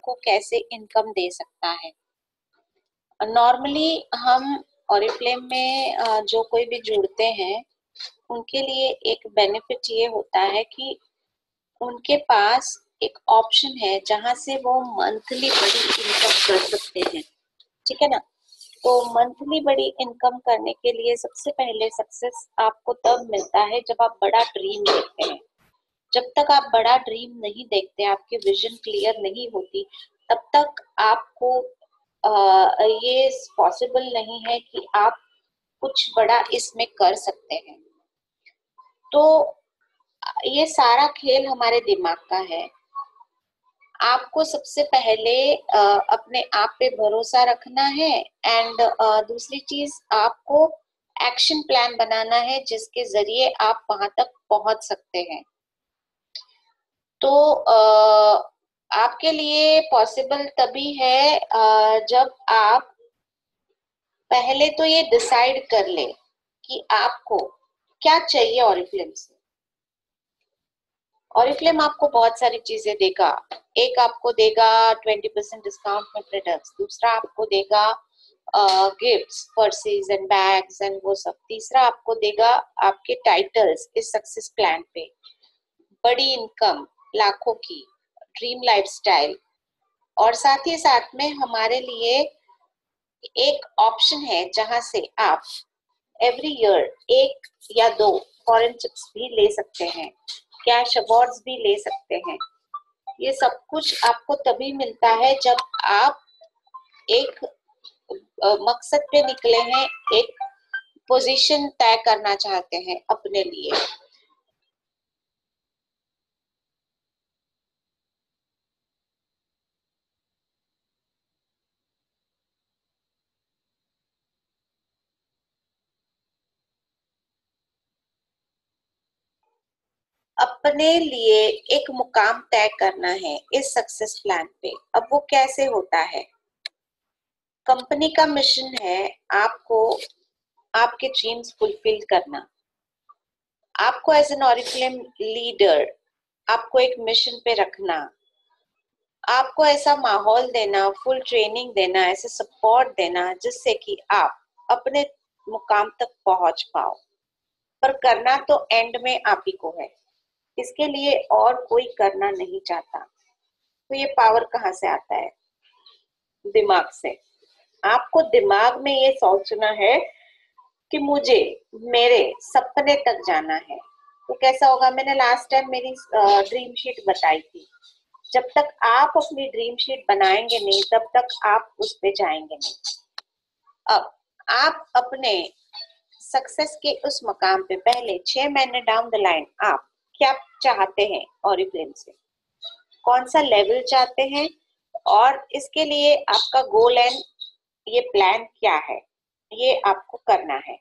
को कैसे इनकम दे सकता है। नॉर्मली हम ऑरिफ्लेम में जो कोई भी जुड़ते हैं उनके लिए एक बेनिफिट ये होता है कि उनके पास एक ऑप्शन है जहां से वो मंथली बड़ी इनकम कर सकते हैं। ठीक है ना। तो मंथली बड़ी इनकम करने के लिए सबसे पहले सक्सेस आपको तब मिलता है जब आप बड़ा ड्रीम देखते हैं। जब तक आप बड़ा ड्रीम नहीं देखते, आपकी विजन क्लियर नहीं होती, तब तक आपको ये पॉसिबल नहीं है कि आप कुछ बड़ा इसमें कर सकते हैं। तो ये सारा खेल हमारे दिमाग का है। आपको सबसे पहले अपने आप पे भरोसा रखना है एंड दूसरी चीज आपको एक्शन प्लान बनाना है जिसके जरिए आप वहां तक पहुंच सकते हैं। तो आपके लिए पॉसिबल तभी है जब आप पहले तो ये डिसाइड कर ले कि आपको क्या चाहिए ऑरिफ्लेम से। ऑरिफ्लेम आपको बहुत सारी चीजें देगा। एक आपको देगा 20% डिस्काउंट में प्रोडक्ट्स, दूसरा आपको देगा gifts, purses and bags and वो सब, तीसरा आपको देगा आपके टाइटल्स इस सक्सेस प्लान पे, बड़ी इनकम, लाखों की ड्रीम लाइफस्टाइल, और साथ ही साथ में हमारे लिए एक ऑप्शन है जहां से आप एवरी ईयर 1 या 2 फॉरेन ट्रिप्स भी ले सकते हैं, कैश अवार्ड्स भी ले सकते हैं। ये सब कुछ आपको तभी मिलता है जब आप एक मकसद पे निकले हैं, एक पोजीशन तय करना चाहते हैं अपने लिए। अपने लिए एक मुकाम तय करना है इस सक्सेस प्लान पे। अब वो कैसे होता है? कंपनी का मिशन है आपको आपके ड्रीम्स फुलफिल करना। आपको एज एन ऑरिफ्लेम लीडर आपको एक मिशन पे रखना, आपको ऐसा माहौल देना, फुल ट्रेनिंग देना, ऐसे सपोर्ट देना जिससे कि आप अपने मुकाम तक पहुंच पाओ। पर करना तो एंड में आप ही को है, इसके लिए और कोई करना नहीं चाहता। तो ये पावर कहाँ से आता है? दिमाग से। आपको दिमाग में ये सोचना है कि मुझे मेरे सपने तक जाना है। तो कैसा होगा? मैंने लास्ट टाइम मेरी ड्रीम शीट बताई थी। जब तक आप अपनी ड्रीम शीट बनाएंगे नहीं तब तक आप उस पे जाएंगे नहीं। अब आप अपने सक्सेस के उस मकाम पे पहले 6 महीने डाउन द लाइन आप क्या चाहते हैं ऑरिफ्लेम से, कौन सा लेवल चाहते हैं, और इसके लिए आपका गोल एंड ये प्लान क्या है, ये आपको करना है।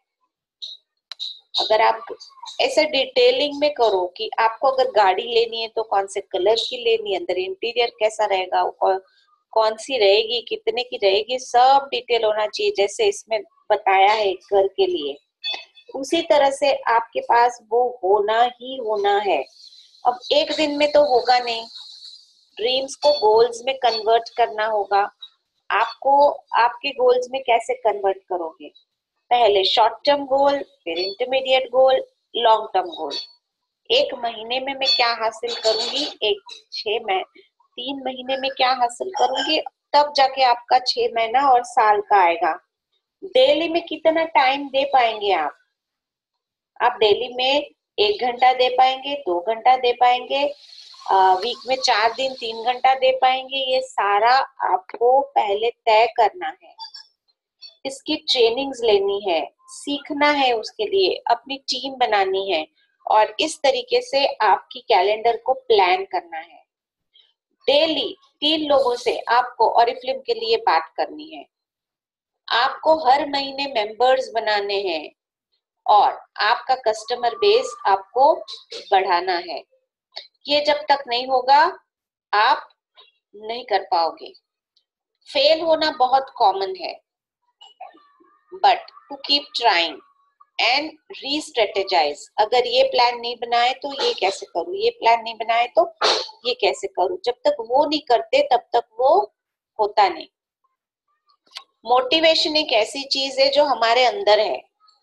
अगर आप ऐसे डिटेलिंग में करो कि आपको अगर गाड़ी लेनी है तो कौन से कलर की लेनी है, अंदर इंटीरियर कैसा रहेगा, कौन सी रहेगी, कितने की रहेगी, सब डिटेल होना चाहिए जैसे इसमें बताया है घर के लिए। उसी तरह से आपके पास वो होना ही होना है। अब एक दिन में तो होगा नहीं, ड्रीम्स को गोल्स में कन्वर्ट करना होगा। आपको आपके गोल्स में कैसे कन्वर्ट करोगे? पहले शॉर्ट टर्म गोल, फिर intermediate goal, long term goal. 1 महीने में मैं क्या हासिल करूंगी, 3 महीने में क्या हासिल करूंगी, तब जाके आपका 6 महीना और साल का आएगा। डेली में कितना टाइम दे पाएंगे आप डेली में 1 घंटा दे पाएंगे, 2 घंटा दे पाएंगे, वीक में 4 दिन 3 घंटा दे पाएंगे, ये सारा आपको पहले तय करना है। इसकी ट्रेनिंग्स लेनी है, सीखना है, उसके लिए अपनी टीम बनानी है, और इस तरीके से आपकी कैलेंडर को प्लान करना है। डेली 3 लोगों से आपको ऑरिफ्लेम के लिए बात करनी है। आपको हर महीने मेंबर्स बनाने हैं और आपका कस्टमर बेस आपको बढ़ाना है। ये जब तक नहीं होगा आप नहीं कर पाओगे। फेल होना बहुत कॉमन है, but to keep trying, and restrategise. अगर ये प्लान नहीं बनाए तो ये कैसे करूं, ये प्लान नहीं बनाए तो ये कैसे करूं। जब तक वो नहीं करते तब तक वो होता नहीं। मोटिवेशन एक ऐसी चीज है जो हमारे अंदर है,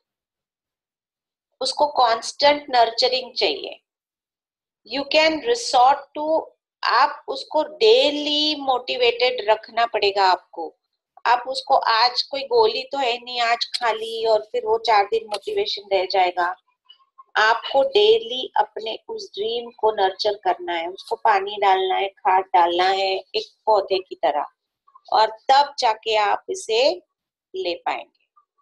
उसको कांस्टेंट नर्चरिंग चाहिए। यू कैन रिसोर्ट टू, आप उसको डेली मोटिवेटेड रखना पड़ेगा आपको। आप उसको, आज कोई गोली तो है नहीं आज खा ली और फिर वो 4 दिन मोटिवेशन रह जाएगा। आपको डेली अपने उस ड्रीम को नर्चर करना है, उसको पानी डालना है, खाद डालना है एक पौधे की तरह, और तब जाके आप इसे ले पाएंगे।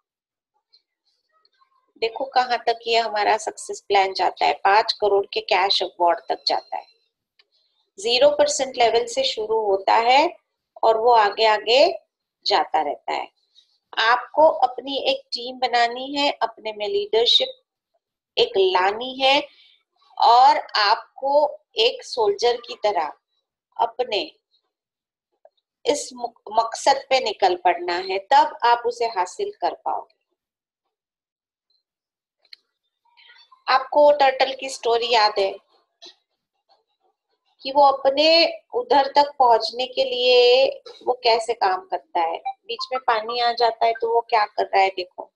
देखो कहाँ तक ये हमारा सक्सेस प्लान जाता है, 5 करोड़ के कैश अवार्ड तक जाता है। 0% लेवल से शुरू होता है और वो आगे आगे जाता रहता है। आपको अपनी एक टीम बनानी है, अपने में लीडरशिप एक लानी है, और आपको एक सोल्जर की तरह अपने इस मकसद पे निकल पड़ना है, तब आप उसे हासिल कर पाओगे। आपको टर्टल की स्टोरी याद है कि वो अपने उधर तक पहुंचने के लिए वो कैसे काम करता है। बीच में पानी आ जाता है तो वो क्या कर रहा है, देखो।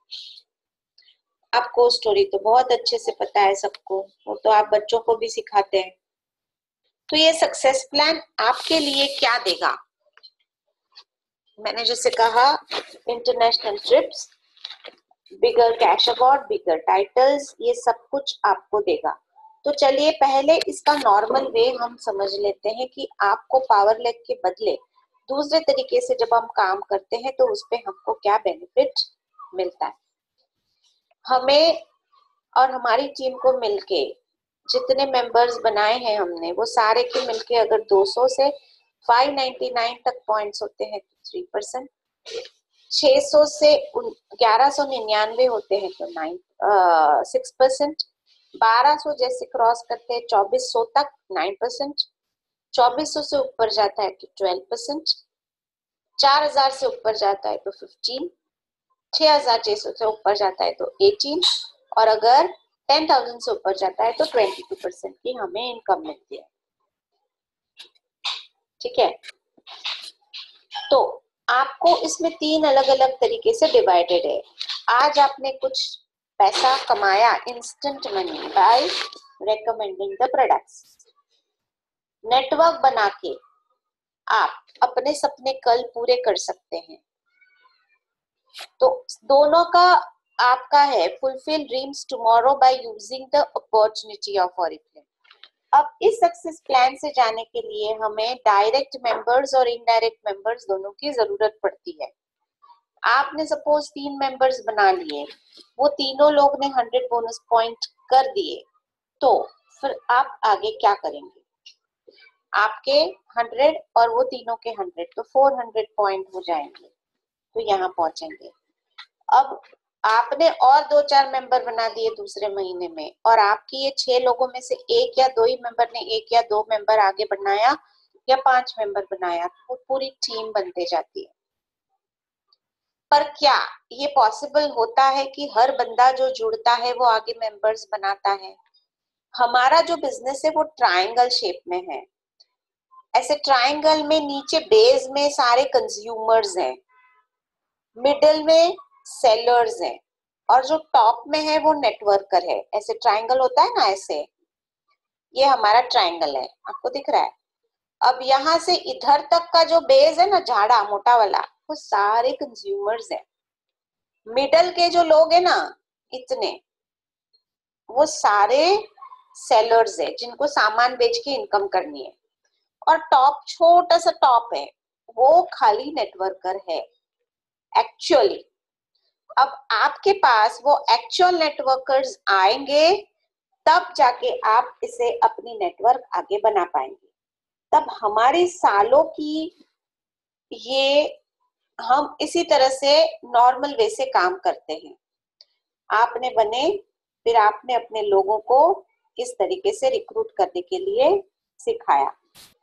आपको स्टोरी तो बहुत अच्छे से पता है सबको, वो तो आप बच्चों को भी सिखाते हैं। तो ये सक्सेस प्लान आपके लिए क्या देगा? मैंने जैसे कहा, international trips, bigger cash award, bigger titles, ये सब कुछ आपको देगा। तो चलिए पहले इसका नॉर्मल वे हम समझ लेते हैं कि आपको पावर लेग के बदले दूसरे तरीके से जब हम काम करते हैं तो उस पे हमको क्या बेनिफिट मिलता है। हमें और हमारी टीम को मिलके जितने मेंबर्स बनाए हैं हमने, वो सारे के मिलके अगर 200 से 599 तक पॉइंट्स होते हैं तो 3%, 600 से 1199 होते हैं तो 6%, 1200 जैसे क्रॉस करते हैं 2400 तक 9%, 2400 से ऊपर जाता है तो 12%, 4000 से ऊपर जाता है तो 15, 6600 से ऊपर जाता है तो 18, और अगर 10,000 से ऊपर जाता है तो 22% की हमें इनकम मिलती है। ठीक है, तो आपको इसमें 3 अलग अलग तरीके से डिवाइडेड है। आज आपने कुछ पैसा कमाया instant money by recommending the products. Network बना के आप अपने सपने कल पूरे कर सकते हैं। तो दोनों का आपका है, fulfil dreams tomorrow by using the opportunity of Oriflame. अब इस सक्सेस प्लान से जाने के लिए हमें डायरेक्ट मेंबर्स और इनडायरेक्ट मेंबर्स दोनों की जरूरत पड़ती है। आपने सपोज 3 मेंबर्स बना लिए, वो तीनों लोग ने 100 बोनस पॉइंट कर दिए, तो फिर आप आगे क्या करेंगे? आपके 100 और वो तीनों के 100, तो 400 पॉइंट हो जाएंगे, तो यहाँ पहुंचेंगे। अब आपने और 2-4 मेंबर बना दिए दूसरे महीने में, और आपकी ये 6 लोगों में से 1 या 2 ही मेंबर ने 1 या 2 मेंबर आगे बनाया, या 5 मेंबर बनाया, तो पूरी टीम बनते जाती है। पर क्या ये पॉसिबल होता है कि हर बंदा जो जुड़ता है वो आगे मेंबर्स बनाता है? हमारा जो बिजनेस है वो ट्रायंगल शेप में है। ऐसे ट्रायंगल में नीचे बेस में सारे कंज्यूमर्स हैं, मिडिल में सेलर्स हैं, और जो टॉप में है वो नेटवर्कर है। ऐसे ट्रायंगल होता है ना, ऐसे ये हमारा ट्रायंगल है, आपको दिख रहा है। अब यहाँ से इधर तक का जो बेस है ना, झाड़ा मोटा वाला, वो सारे कंज्यूमर्स है। मिडल के जो लोग है ना, इतने, वो सारे सेलर्स है जिनको सामान बेच के इनकम करनी है। और टॉप, छोटा सा टॉप है, वो खाली नेटवर्कर है एक्चुअली। अब आपके पास वो एक्चुअल नेटवर्कर्स आएंगे, तब जाके आप इसे अपनी नेटवर्क आगे बना पाएंगे। तब हमारी सालों की ये, हम इसी तरह से नॉर्मल वे से काम करते हैं। आपने बने, फिर आपने अपने लोगों को इस तरीके से रिक्रूट करने के लिए सिखाया।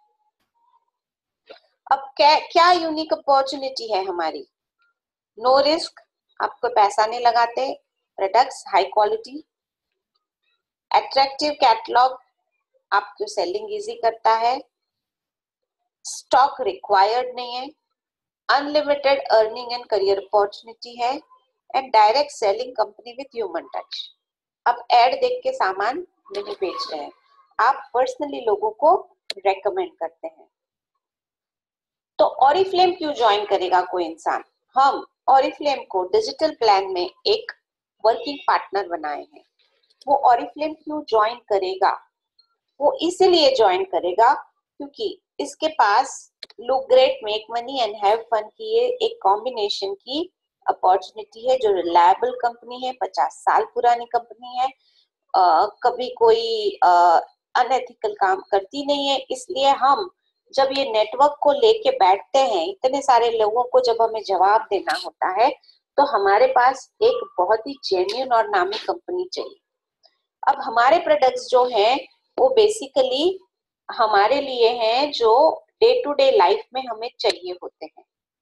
अब क्या यूनिक अपॉर्चुनिटी है हमारी? नो रिस्क, आपको पैसा नहीं लगाते, products high quality, attractive catalogue आपको सेलिंग इजी करता है, स्टॉक रिक्वायर्ड नहीं है, unlimited earning and career opportunity है, and direct selling company with human touch. अब एड देख के सामान नहीं बेच रहे हैं, आप पर्सनली लोगों को रेकमेंड करते हैं। तो ऑरिफ्लेम क्यों ज्वाइन करेगा कोई इंसान? हम ऑरिफ्लेम को डिजिटल प्लान में एक वर्किंग पार्टनर बनाए हैं। वो ऑरिफ्लेम क्यों ज्वाइन करेगा? वो इसीलिए ज्वाइन करेगा क्योंकि इसके पास look great, make money and have fun की ये एक कॉम्बिनेशन की अपॉर्चुनिटी है, जो रिलायबल कंपनी है, 50 साल पुरानी कंपनी है, कभी कोई अनएथिकल काम करती नहीं है। इसलिए हम जब ये नेटवर्क को लेके बैठते हैं, इतने सारे लोगों को जब हमें जवाब देना होता है, तो हमारे पास एक बहुत ही जेन्युइन और नामी कंपनी चाहिए। अब हमारे प्रोडक्ट्स जो हैं वो बेसिकली हमारे लिए हैं जो डे टू डे लाइफ में हमें चाहिए होते हैं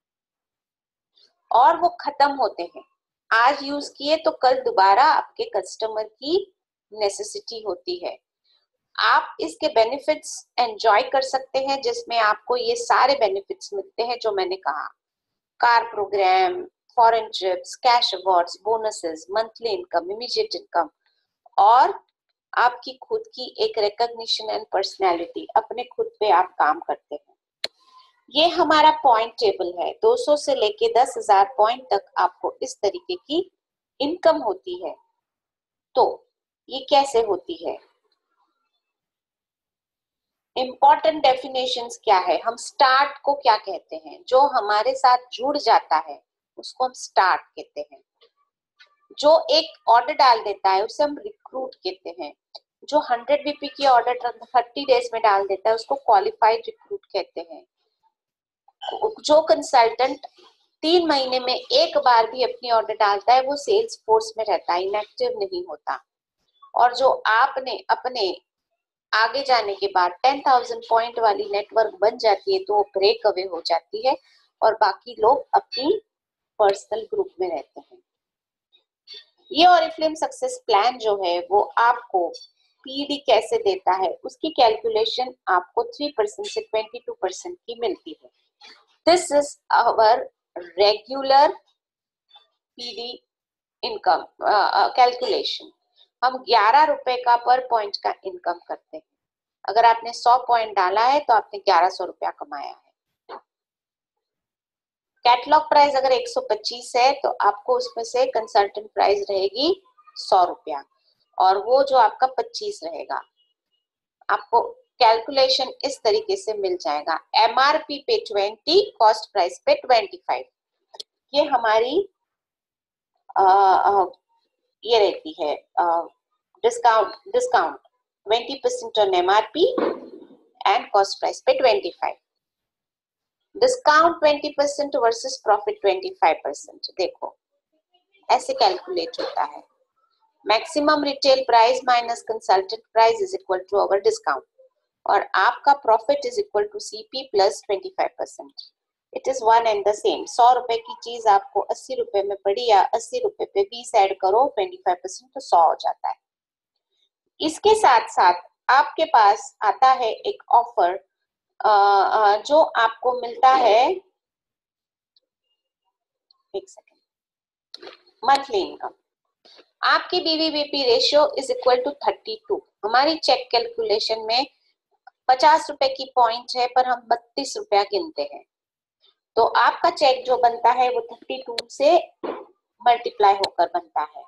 और वो खत्म होते हैं। आज यूज किए तो कल दोबारा आपके कस्टमर की नेसेसिटी होती है। आप इसके बेनिफिट्स एंजॉय कर सकते हैं, जिसमें आपको ये सारे बेनिफिट्स मिलते हैं जो मैंने कहा, car programme, foreign trips, cash awards, bonuses, monthly income, immediate income और आपकी खुद की एक रिकॉग्निशन एंड पर्सनैलिटी, अपने खुद पे आप काम करते हैं। ये हमारा पॉइंट टेबल है, 200 से लेके 10,000 पॉइंट तक आपको इस तरीके की इनकम होती है। तो ये कैसे होती है? इंपॉर्टेंट डेफिनेशंस क्या है? हम स्टार्ट को क्या कहते हैं? जो हमारे साथ जुड़ जाता है उसको हम स्टार्ट कहते हैं। जो एक ऑर्डर डाल देता है उसे हम रिक्रूट कहते हैं। जो 100 बीपी की ऑर्डर 30 डेज में डाल देता है उसको क्वालिफाइड रिक्रूट कहते हैं। जो कंसल्टेंट 3 महीने में एक बार भी अपनी ऑर्डर डालता है वो सेल्स फोर्स में रहता है, इनएक्टिव नहीं होता। और जो आपने अपने आगे जाने के बाद 10,000 पॉइंट वाली नेटवर्क बन जाती है तो वो ब्रेक अवे हो जाती है और बाकी लोग अपनी पर्सनल ग्रुप में रहते हैं। ये ऑरिफ्लेम सक्सेस प्लान जो है वो आपको पीडी कैसे देता है उसकी कैलकुलेशन आपको 3% से 22% की मिलती है। This is our regular PD income calculation. हम 11 रुपए का पर पॉइंट का इनकम करते हैं। अगर आपने 100 पॉइंट डाला है तो आपने 1100 रुपया कमाया है। कैटलॉग प्राइस अगर 125 है तो आपको उसमें से कंसल्टेंट प्राइस रहेगी 100 रुपया और वो जो आपका 25 रहेगा। आपको कैलकुलेशन इस तरीके से मिल जाएगा, एमआरपी पे 20, कॉस्ट प्राइस पे 25। ये हमारी ये रहती है discount 20% on MRP and cost price पे 25। Discount 20% versus profit 25%। देखो ऐसे कैलकुलेट होता है, maximum retail price minus consultant price is equal to our discount और आपका profit is equal to CP plus 25%। It is one and the same. 100 रुपए की चीज आपको 80 रुपए में पड़ी या 80 रुपए पे 20 ऐड करो 25% तो 100 हो जाता है। इसके साथ साथ आपके पास आता है एक ऑफर जो आपको मिलता है, एक सेकेंड, मंथली इनकम। आपकी BVBP ratio is equal to 32। हमारी चेक कैलकुलेशन में 50 रुपए की पॉइंट है पर हम 32 रुपया गिनते हैं, तो आपका चेक जो बनता है वो 32 से मल्टीप्लाई होकर बनता है।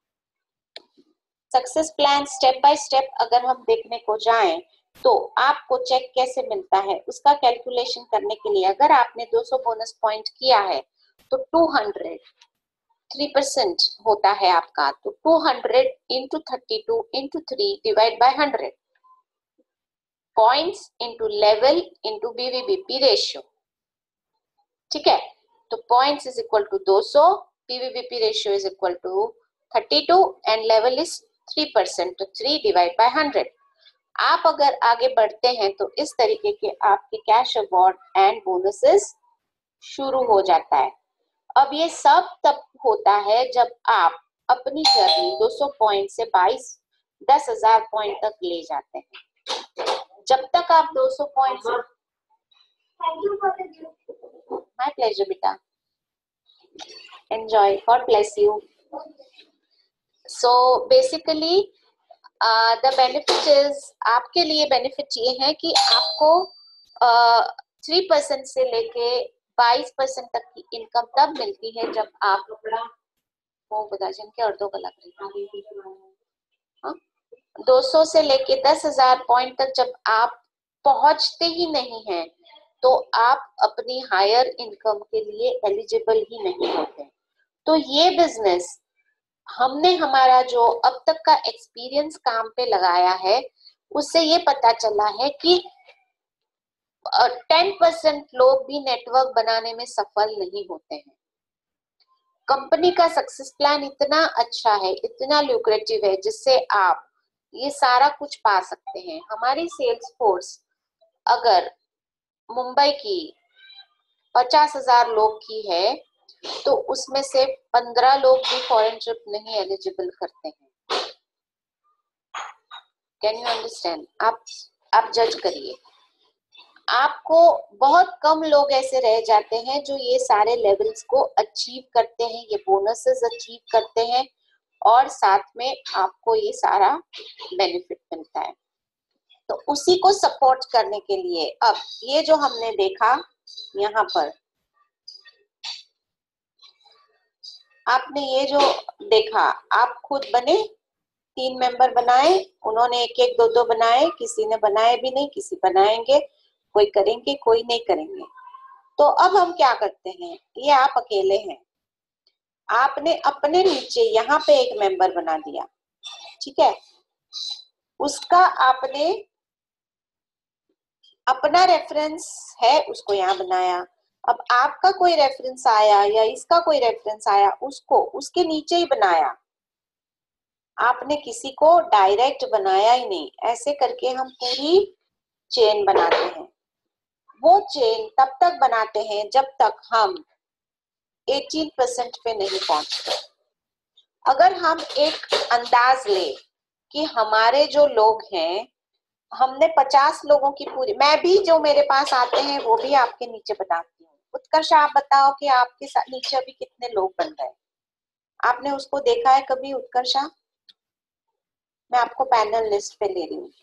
Success plan step by step अगर हम देखने को जाएं तो आपको चेक कैसे मिलता है उसका कैलकुलेशन करने के लिए अगर आपने 200 बोनस पॉइंट किया है तो 200 3% होता है आपका, तो 200 into 32 into 3 divide by 100 points into level into BVBP ratio. ठीक है, तो points is equal to 200, BVBP ratio is equal to 32 and level is 3%, तो 3 डिवाइड बाय 100। आप अगर आगे बढ़ते हैं तो इस तरीके के आपके कैश अवार्ड एंड बोनसेस शुरू हो जाता है। अब ये सब तब होता है जब आप अपनी जर्नी 200 पॉइंट से 10,000 पॉइंट तक ले जाते हैं। जब तक आप 200 पॉइंट से माय प्लेजर बेटा, enjoy, God bless you. So basically the benefit is, आपके लिए बेनिफिट ये है कि आपको 3% से लेके 22% तक की इनकम तब मिलती है जब आप वो बता जिनके अर्धों का लग रही है 200 से लेके 10,000 पॉइंट तक जब आप पहुंचते ही नहीं हैं तो आप अपनी हायर इनकम के लिए एलिजिबल ही नहीं होते। तो ये बिजनेस हमने हमारा जो अब तक का एक्सपीरियंस काम पे लगाया है उससे ये पता चला है कि 10% लोग भी नेटवर्क बनाने में सफल नहीं होते हैं। कंपनी का सक्सेस प्लान इतना अच्छा है, इतना ल्यूक्रेटिव है, जिससे आप ये सारा कुछ पा सकते हैं। हमारी सेल्स फोर्स अगर मुंबई की 50,000 लोग की है तो उसमें से 15 लोग भी फॉरेन ट्रिप नहीं एलिजिबल करते हैं। Can you understand? आप जज करिए। आपको बहुत कम लोग ऐसे रह जाते हैं जो ये सारे लेवल्स को अचीव करते हैं, ये बोनसेस अचीव करते हैं और साथ में आपको ये सारा बेनिफिट मिलता है। तो उसी को सपोर्ट करने के लिए अब ये जो हमने देखा यहाँ पर, आपने ये जो देखा, आप खुद बने, 3 मेंबर बनाए, उन्होंने एक एक दो दो बनाए, किसी ने बनाए भी नहीं, किसी बनाएंगे, कोई करेंगे कोई नहीं करेंगे। तो अब हम क्या करते हैं, ये आप अकेले हैं, आपने अपने नीचे यहाँ पे एक मेंबर बना दिया, ठीक है, उसका आपने अपना रेफरेंस है उसको यहाँ बनाया। अब आपका कोई रेफरेंस आया या इसका कोई रेफरेंस आया, उसको उसके नीचे ही बनाया। आपने किसी को डायरेक्ट बनाया ही नहीं। ऐसे करके हम पूरी चेन बनाते हैं। वो चेन तब तक बनाते हैं जब तक हम 18% पे नहीं पहुंचते। अगर हम एक अंदाज ले कि हमारे जो लोग हैं, हमने 50 लोगों की पूरी, मैं भी जो मेरे पास आते हैं वो भी आपके नीचे बताती हूँ। उत्कर्ष आप बताओ कि आपके नीचे अभी कितने लोग बन गए? आपने उसको देखा है कभी उत्कर्षा? मैं आपको पैनल लिस्ट पे ले रही हूँ।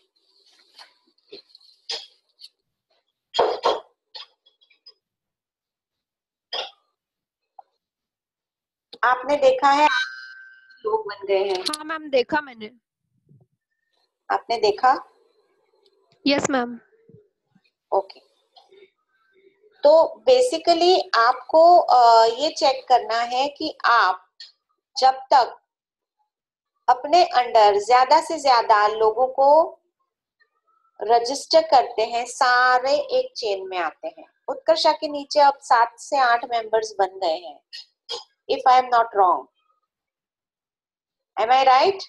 आपने देखा है लोग बन गए हैं? हाँ मैम, देखा मैंने। आपने देखा? Yes ma'am. ओके। तो बेसिकली आपको ये चेक करना है कि आप जब तक अपने अंडर ज्यादा से ज्यादा लोगों को रजिस्टर करते हैं, सारे एक चेन में आते हैं। उत्कर्षा के नीचे अब 7 से 8 मेंबर्स बन गए हैं, if I am not wrong, am I right?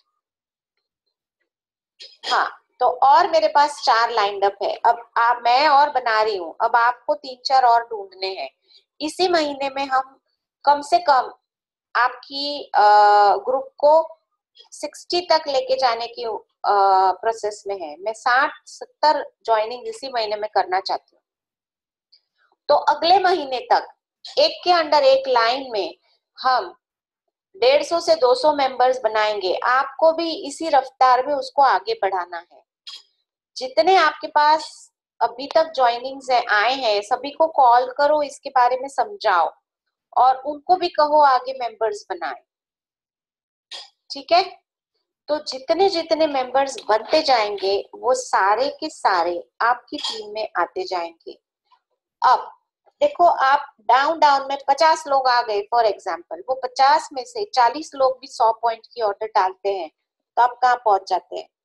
हाँ, तो और मेरे पास 4 लाइंड अप है। अब मैं और बना रही हूँ, अब आपको 3-4 और ढूंढने हैं। इसी महीने में हम कम से कम आपकी ग्रुप को 60 तक लेके जाने की प्रोसेस में है। मैं 60-70 ज्वाइनिंग इसी महीने में करना चाहती हूँ। तो अगले महीने तक एक के अंडर एक लाइन में हम 150 से 200 मेंबर्स बनाएंगे। आपको भी इसी रफ्तार में उसको आगे बढ़ाना है। जितने आपके पास अभी तक ज्वाइनिंग्स आए हैं, सभी को कॉल करो, इसके बारे में समझाओ और उनको भी कहो आगे मेंबर्स बनाए, ठीक है? तो जितने जितने मेंबर्स बनते जाएंगे वो सारे के सारे आपकी टीम में आते जाएंगे। अब देखो, आप डाउन डाउन में 50 लोग आ गए फॉर एग्जांपल, वो 50 में से 40 लोग भी 100 पॉइंट की ऑर्डर डालते हैं तो आप कहाँ पहुंच जाते हैं?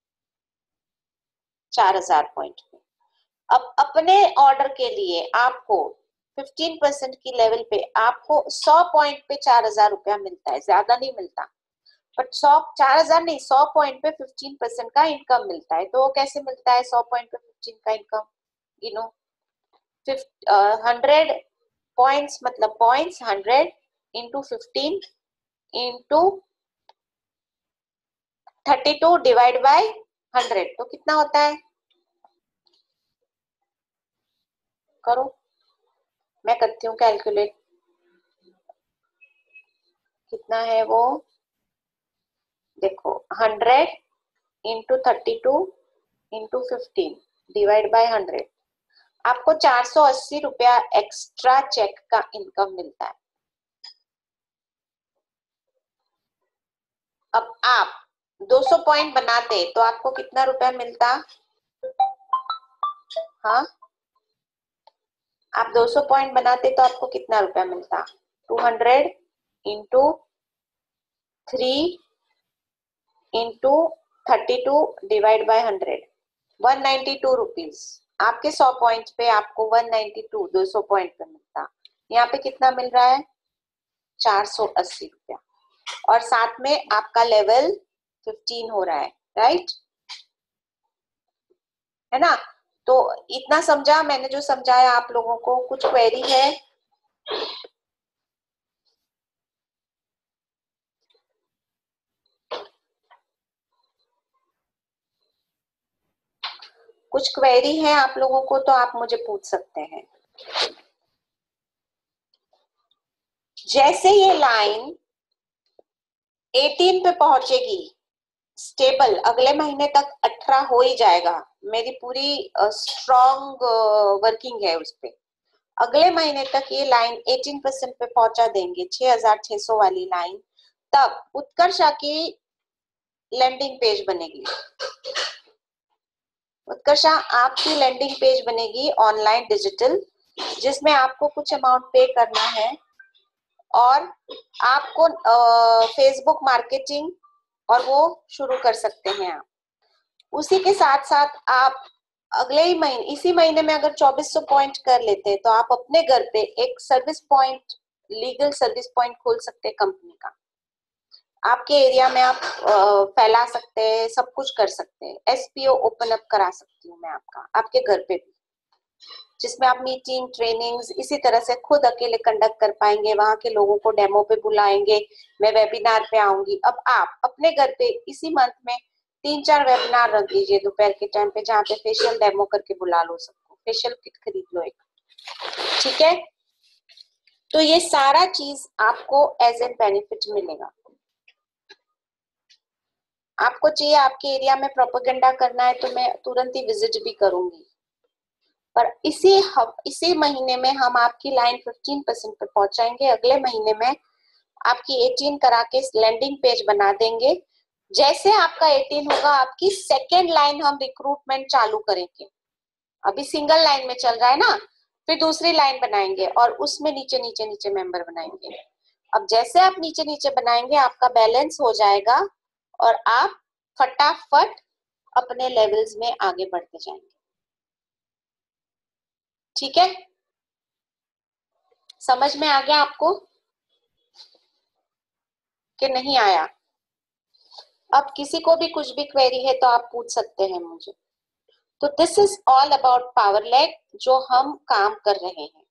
4,000 पॉइंट में। अब अपने ऑर्डर के लिए आपको 15% की लेवल पे आपको 100 पॉइंट पे 4,000 रुपया मिलता है, ज्यादा नहीं मिलता, बट 4,000 नहीं, 100 पॉइंट पे 15% का इनकम मिलता है। तो वो कैसे मिलता है 100 पॉइंट पे 15 का इनकम? 100 पॉइंट्स मतलब points 100 into 15 into 32 divide by 100 तो कितना होता है? करो, मैं करती हूँ कैलकुलेट। कितना है वो? देखो 100 इंटू 32 इंटू 15 डिवाइड बाय 100, आपको 480 रुपया एक्स्ट्रा चेक का इनकम मिलता है। अब आप 200 पॉइंट बनाते तो आपको कितना रुपया मिलता? हाँ, आप 200 पॉइंट बनाते तो आपको कितना रुपया मिलता? 200 into 3 into 32 divide by 100, 192 rupees. आपके 100 पॉइंट पे आपको 192 200 पॉइंट पे मिलता। यहाँ पे कितना मिल रहा है? 480 रुपया। और साथ में आपका लेवल 15 हो रहा है, राइट? है ना? तो इतना समझा मैंने जो समझाया आप लोगों को? कुछ क्वेरी है? कुछ क्वेरी है आप लोगों को तो आप मुझे पूछ सकते हैं। जैसे ये लाइन 18 पे पहुंचेगी स्टेबल, अगले महीने तक 18 हो ही जाएगा। मेरी पूरी स्ट्रॉन्ग वर्किंग है उस पे। अगले महीने तक ये लाइन 18% पे पहुंचा देंगे, 6600 वाली लाइन, तब उत्कर्षा की लैंडिंग पेज बनेगी। उत्कर्षा आपकी लैंडिंग पेज बनेगी ऑनलाइन डिजिटल, जिसमें आपको कुछ अमाउंट पे करना है और आपको फेसबुक मार्केटिंग और वो शुरू कर सकते हैं आप। उसी के साथ साथ आप अगले ही महीने, इसी महीने में अगर 2400 पॉइंट कर लेते हैं तो आप अपने घर पे एक service point, legal service point खोल सकते हैं कंपनी का। आपके एरिया में आप फैला सकते हैं, सब कुछ कर सकते हैं। एसपीओ ओपन अप करा सकती हूँ मैं आपका, आपके घर पे भी, जिसमें आप मीटिंग ट्रेनिंग्स इसी तरह से खुद अकेले कंडक्ट कर पाएंगे। वहां के लोगों को डेमो पे बुलाएंगे, मैं वेबिनार पे आऊंगी। अब आप अपने घर पे इसी मंथ में 3-4 वेबिनार रख दीजिए दोपहर के टाइम पे, जहाँ पे फेशियल डेमो करके बुला लो सबको, फेशियल किट खरीद लो एक, ठीक है? तो ये सारा चीज आपको एज एन बेनिफिट मिलेगा। आपको चाहिए आपके एरिया में प्रोपेगेंडा करना है तो मैं तुरंत ही विजिट भी करूंगी, पर इसी महीने में हम आपकी लाइन 15% पे पहुंचाएंगे। अगले महीने में आपकी 18 करा के लैंडिंग पेज बना देंगे। जैसे आपका 18 होगा, आपकी सेकेंड लाइन हम रिक्रूटमेंट चालू करेंगे। अभी सिंगल लाइन में चल रहा है ना, फिर दूसरी लाइन बनाएंगे और उसमें नीचे नीचे नीचे मेंबर बनाएंगे। अब जैसे आप नीचे नीचे बनाएंगे आपका बैलेंस हो जाएगा और आप फटाफट अपने लेवल्स में आगे बढ़ते जाएंगे। ठीक है? समझ में आ गया आपको कि नहीं आया? अब किसी को भी कुछ भी क्वेरी है तो आप पूछ सकते हैं मुझे। तो this is all about power leg जो हम काम कर रहे हैं।